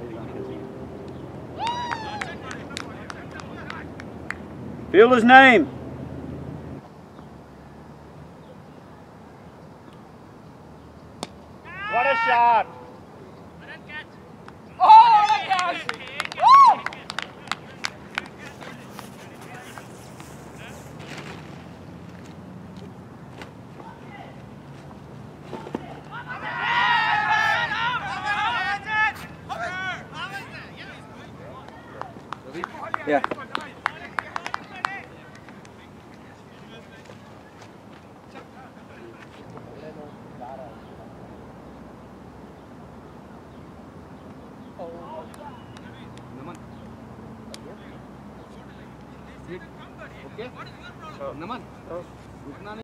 Fielder's name. What a shot! Oh, gosh! Woo! Yeah. Okay? Naman.